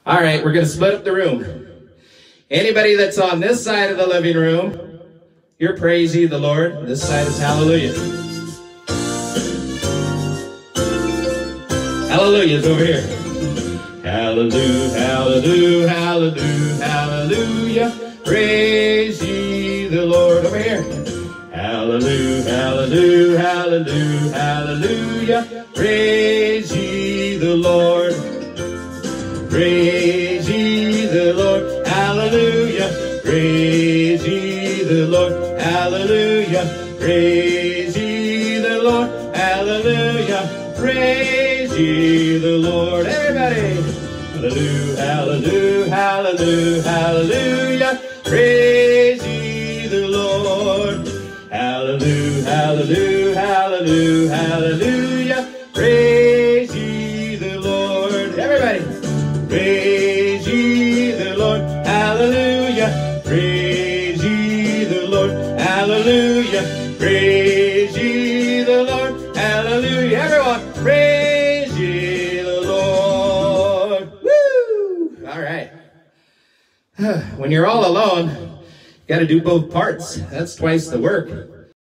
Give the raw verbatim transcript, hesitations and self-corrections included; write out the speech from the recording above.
All right, we're going to split up the room. Anybody that's on this side of the living room, you're praise ye the Lord. This side is hallelujah. Hallelujah is over here. Hallelujah, hallelujah, hallelujah, hallelujah. Praise ye the Lord. Over here. Hallelujah, hallelujah, hallelujah, hallelujah. Praise ye the Lord. Praise ye the Lord. Hallelujah. Praise ye the Lord. Hallelujah. Praise ye the Lord. Hallelujah. Praise ye the Lord. Everybody. Hallelujah, hallelujah, hallelujah, hallelujah. Praise ye the Lord. Hallelujah, hallelujah, hallelujah, hallelujah. Praise ye the Lord. Everybody. Praise ye the Lord. Hallelujah. Praise ye the Lord. Hallelujah. Praise ye the Lord. Hallelujah. Everyone. Praise ye the Lord. Woo! All right. When you're all alone, you got to do both parts. That's twice the work.